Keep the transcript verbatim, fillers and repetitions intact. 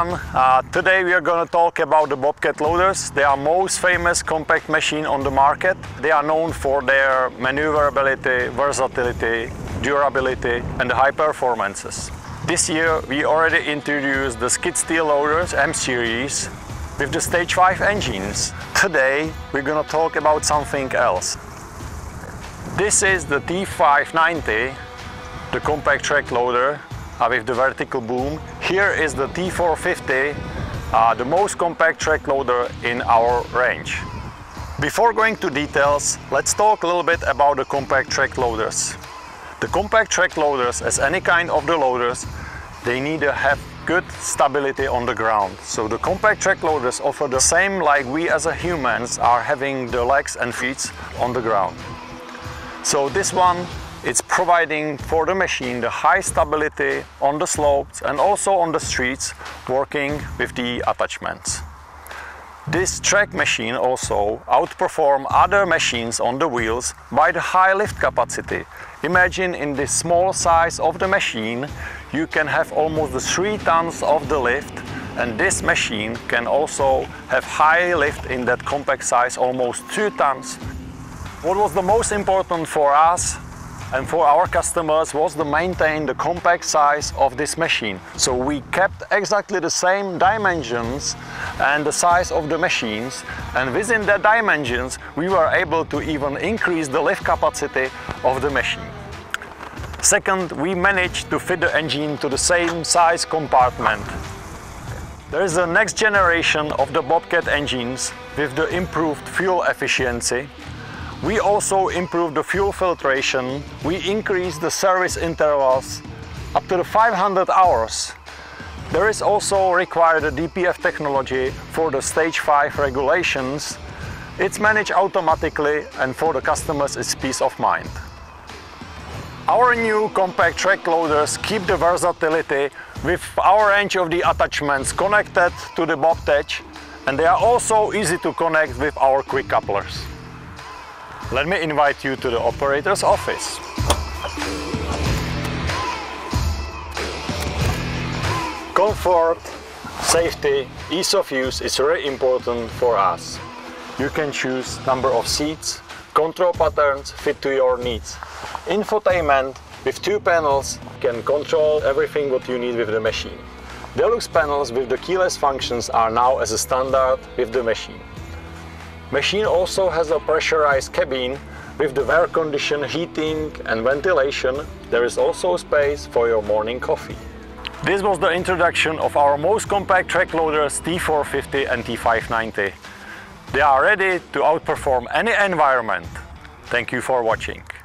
everyone. Uh, today we are going to talk about the Bobcat loaders. They are most famous compact machine on the market. They are known for their maneuverability, versatility, durability and the high performances. This year we already introduced the skid steer loaders M series with the stage five engines. Today we're going to talk about something else. This is the T five ninety, the compact track loader uh, with the vertical boom. Here is the T four fifty, uh, the most compact track loader in our range. Before going to details, let's talk a little bit about the compact track loaders. The compact track loaders, as any kind of the loaders, they need to have good stability on the ground. So the compact track loaders offer the same like we as a humans are having the legs and feet on the ground. So this one, it's providing for the machine the high stability on the slopes and also on the streets, working with the attachments. This track machine also outperforms other machines on the wheels by the high lift capacity. Imagine in this small size of the machine, you can have almost the three tons of the lift, and this machine can also have high lift in that compact size, almost two tons. What was the most important for us and for our customers was to maintain the compact size of this machine. So we kept exactly the same dimensions and the size of the machines, and within the dimensions we were able to even increase the lift capacity of the machine. Second, we managed to fit the engine to the same size compartment. There is a next generation of the Bobcat engines with the improved fuel efficiency. We also improved the fuel filtration. We increased the service intervals up to the five hundred hours. There is also required a D P F technology for the stage five regulations. It's managed automatically, and for the customers it's peace of mind. Our new compact track loaders keep the versatility with our range of the attachments connected to the Bobtech, and they are also easy to connect with our quick couplers. Let me invite you to the operator's office. Comfort, safety, ease of use is very important for us. You can choose number of seats, control patterns fit to your needs. Infotainment with two panels can control everything what you need with the machine. Deluxe panels with the keyless functions are now as a standard with the machine. Machine also has a pressurized cabin with the air condition, heating and ventilation. There is also space for your morning coffee. This was the introduction of our most compact track loaders T four fifty and T five ninety. They are ready to outperform any environment. Thank you for watching.